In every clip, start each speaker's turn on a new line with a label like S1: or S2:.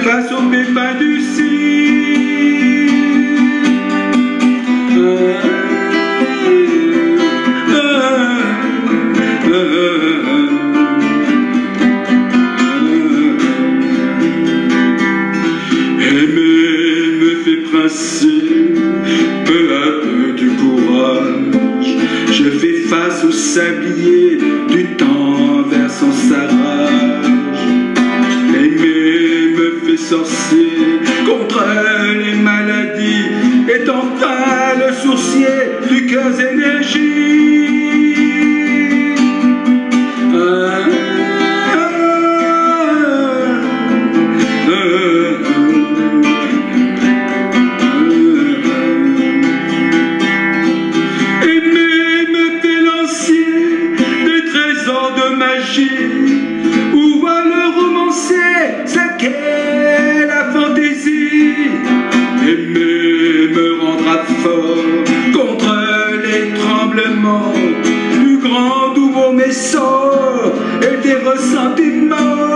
S1: face aux pépins du cire. Aimer me fait princier peu à peu du courage. Je fais face au sablier du temps versant sa rage. Aimer me fait sorcier contre les maladies, étant pas le sourcier du cœur énergie. Où va le romancier, c'est qu'est la fantaisie. Aimer me rendra fort contre les tremblements du grand nouveau m'essor et des ressentiments.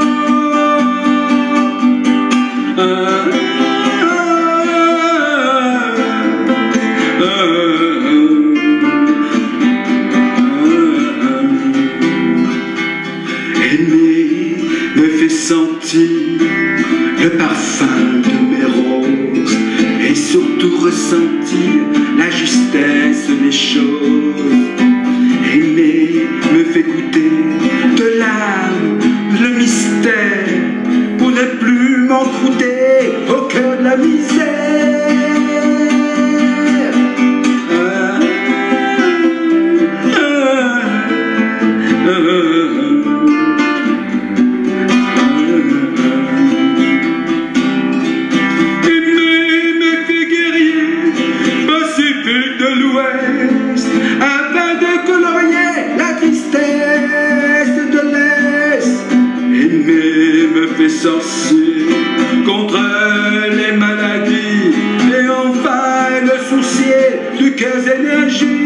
S1: Aimer me fait sentir le parfum de mes roses et surtout ressentir la justesse des choses. Aimer me fait goûter de l'âme, le mystère, pour ne plus m'encrouter au cœur de la misère. De l'Ouest, afin de colorier la tristesse de l'Est. Aimer me fait sorcier contre les maladies et enfin le soucier du cœur énergie.